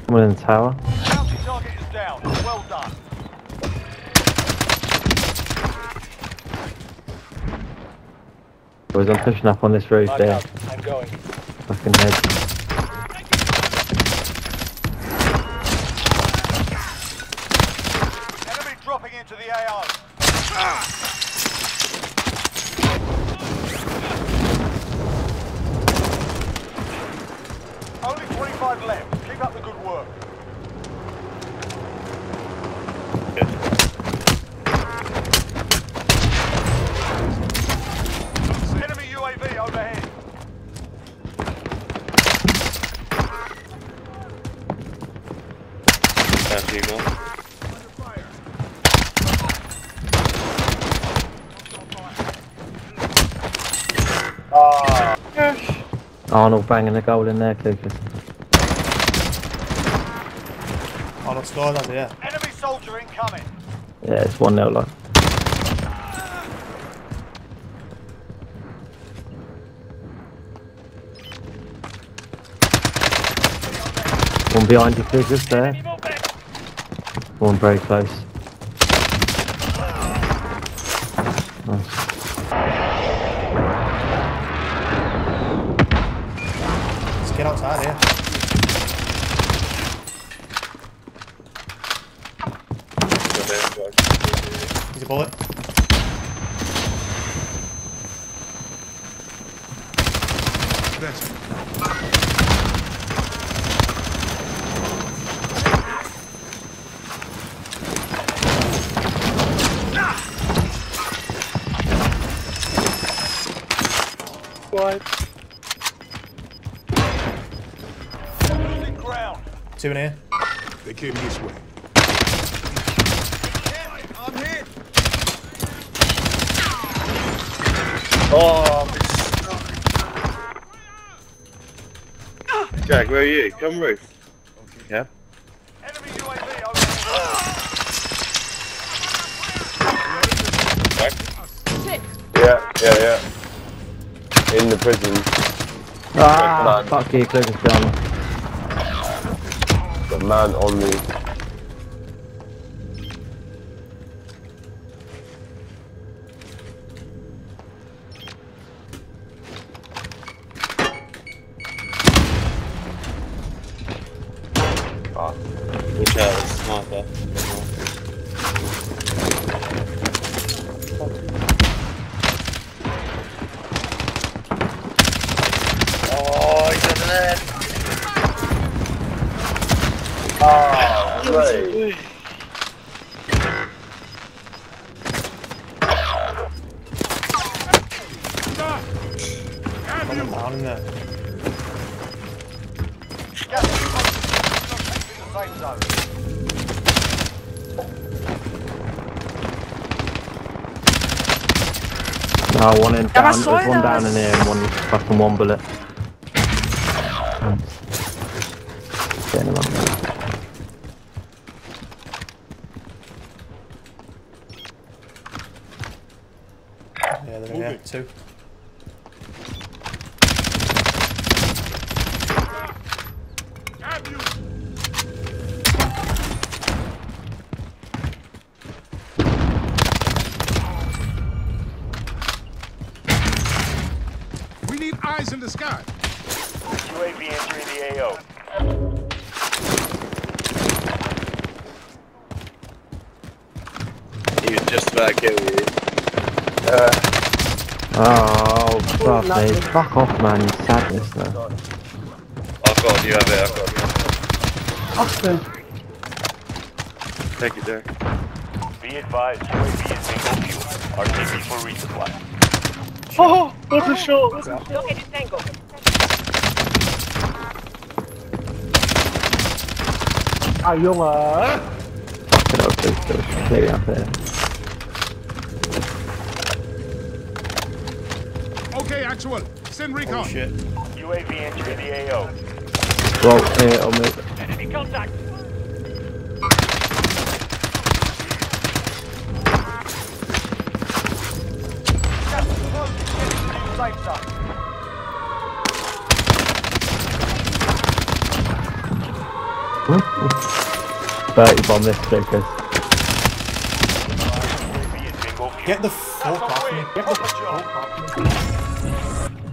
Someone in the tower. Bounty target is down. Well done. Boys, I'm pushing up on this roof Back there. up. I'm going. Fucking head. Enemy dropping into the AO. Only 25 left. Keep up the good work. Enemy UAV overhead. That's Eagle. Arnold banging the goal in there, Lucas. Arnold scored, that's it, yeah. Enemy soldier incoming. Yeah, it's 1-0 like. One behind you, Lucas, there. One very close. Nice. Let's get outside here. He's a bullet. What? Losing ground. Two in here. They came this way. I'm hit. Oh, Jack, where are you? Come roof. Yeah. Enemy UAV overhead. Yeah. In the prison. Ah, fuck you, Lucas, down. The man on me. Watch out, it's a sniper. Oh, he's under there. Oh, great. Someone down in there. Gas is in the safe zone. No, one in down. There's one down in here and fucking one bullet. Getting him up there. Yeah, they're in here. Two. We need eyes in the sky. UAV entering the AO. He was just about to kill you. Oh, fuck me. Fuck off, man. You sadness now. I've got you, have it, I've got you. Austin. Thank you, Jack. Be advised, UAV is single fuel. RTB for resupply. Oh, what a shot! Located Tango. Fucking hell, please, still completely up there. Okay, actual. Send recon. Oh shit. UAV entering the AO. Well, here, I'll move. Enemy contact. Gas is closing. Get to the new safe zone. 30 bomb this stickers. UAV is bingo fuel. Get the fuck off me. Get the fuck off me.